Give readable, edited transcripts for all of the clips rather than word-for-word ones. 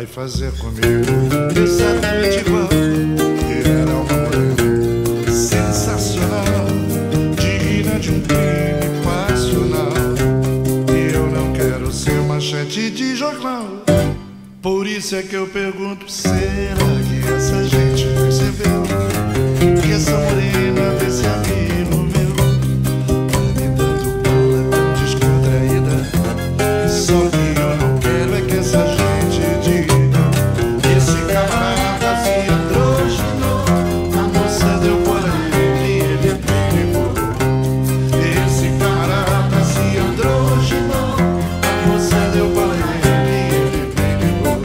vai fazer comigo exatamente igual. Era uma morena sensacional, digna de um crime passional. E eu não quero ser manchete de jornal. Por isso é que eu pergunto, será que essa gente percebeu que essa morena desse amigo meu tá me dando bola tão descontraída? Só que eu não quero é que essa gente diga: esse camarada se androginou, a moça deu bola nele e ele pegou. Esse camarada se androginou, a moça deu bola nele e ele pegou.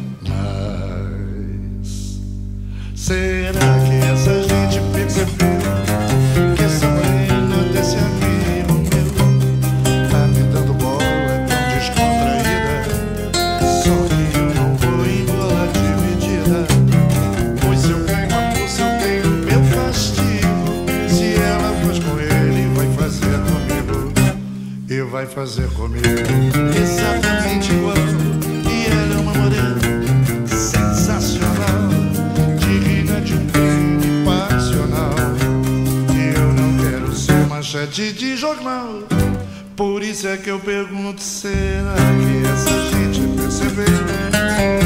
Mas será que essa gente percebeu que essa morena desse amigo meu tá me dando bola tão descontraída? Só que eu não vou em bola dividida, pois se eu ganho a moça eu tenho meu castigo. Se ela faz com ele, vai fazer comigo, e vai fazer comigo exatamente igual. E ela é uma morena sensacional, digna de um crime passional. E eu não quero ser manchete de jornal. Por isso é que eu pergunto, será que essa gente percebeu